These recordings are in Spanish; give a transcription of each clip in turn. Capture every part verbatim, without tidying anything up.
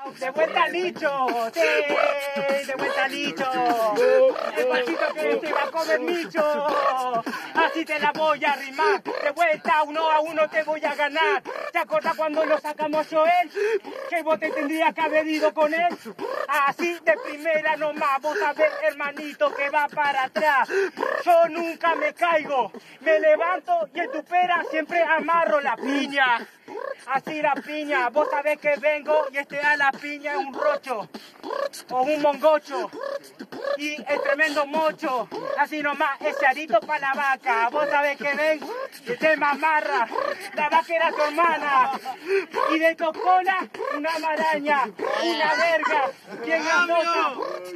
De vuelta Licho, sí, de vuelta Licho. El pasito que te va a comer Licho. Así te la voy a rimar. De vuelta uno a uno te voy a ganar. ¿Te acuerdas cuando lo sacamos Joel? Que vos te tendrías que haber ido con él. Así de primera nomás, vos sabés, hermanito, que va para atrás. Yo nunca me caigo, me levanto y en tu pera siempre amarro la piña. Así la piña, vos sabés que vengo y este a la piña es un rocho o un mongocho y el tremendo mocho. Así nomás, ese arito para la vaca. Vos sabés que vengo y te mamarra. La vaca era tu hermana y de tu cola una maraña, una verga, bien grandota.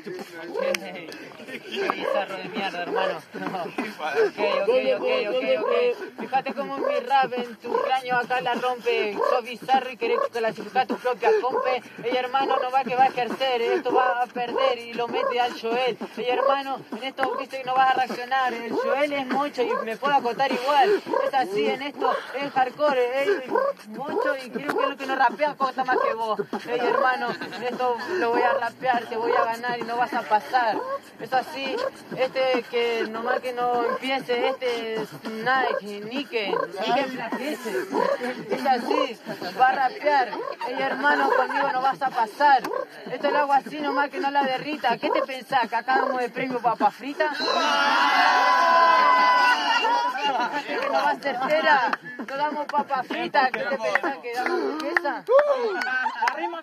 Qué bizarro de mierda, hermano. No. Ok, ok, ok, ok, ok. Fíjate cómo mi rap en tu cráneo acá la rompe. Sos bizarro y querés clasificar tu propia compe. Ey, hermano, no va que va a ejercer. Esto va a perder y lo mete al Joel. Ey, hermano, en esto viste que no vas a reaccionar. El Joel es mocho y me puedo acotar igual. Es así, en esto es hardcore. Ey, mocho y creo que es lo que no rapea cota más que vos. Ey, hermano, en esto lo voy a rapear, te voy a ganar y no vas a pasar. Es así, este que nomás que no empiece, este es Nike, Nike, Nike Flaquece. Es así, va a rapear. Ey, hermano, conmigo no vas a pasar. Esto lo hago así nomás que no la derrita. ¿Qué te pensás? ¿Que acá damos de premio papa frita? ¿Que no va a ser cera? No damos papa frita. ¿Qué te pensás? ¿Que damos hamburguesa? Arrima.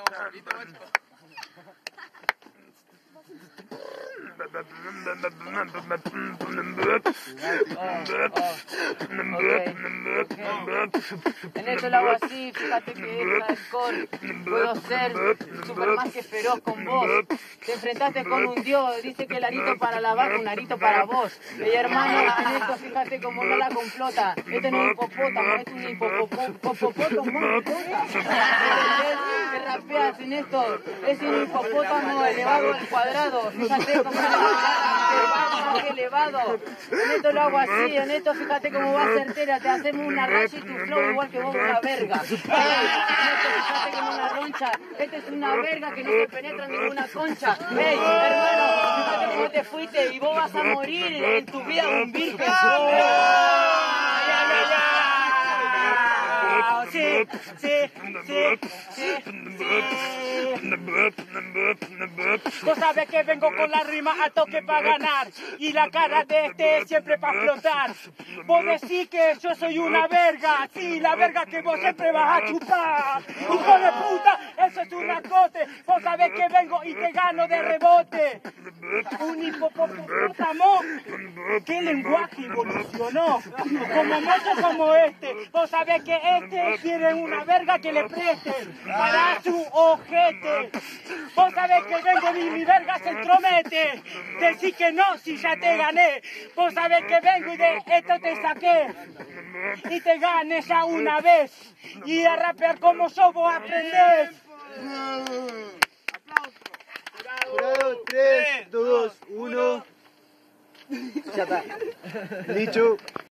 En esto lo hago así, fíjate que es hardcore. Puedo ser super más que feroz con vos. Te enfrentaste con un dios, dice que el arito para la vaca, un arito para vos. Y hermano, en esto fíjate como no la complota. Este no es un hipopótamo, este es un hipopótamo. Que rapeas en esto, es un hipopótamo elevado al cuadrado. Fíjate cómo elevado, más que elevado. En esto lo hago así, en esto fíjate cómo va certera. Te hacemos una raya y tu flow igual que vos una verga. Ey, en esto fíjate como una roncha. Esta es una verga que no se penetra en ninguna concha. Ey, hermano, fíjate cómo te fuiste y vos vas a morir en tu vida un virgen. Sí, sí, sí, sí, sí. Vos sabés que vengo con la rima a toque para ganar y la cara de este siempre para flotar. Vos decís que yo soy una verga, sí, la verga que vos siempre vas a chupar. Hijo de puta, eso es un racote. Vos sabés que vengo y te gano de rebote. Un hipopótamo. ¿Qué lenguaje evolucionó? Como mocho como este. Vos sabés que este quiere una verga que le preste para su ojete. Vos sabés que vengo y mi verga se entromete. Decís que no si ya te gané. Vos sabés que vengo y de esto te saqué. Y te gané ya una vez. Y a rapear como yo vos aprendés. Jurado, tres, dos, uno. Ya está. Licho.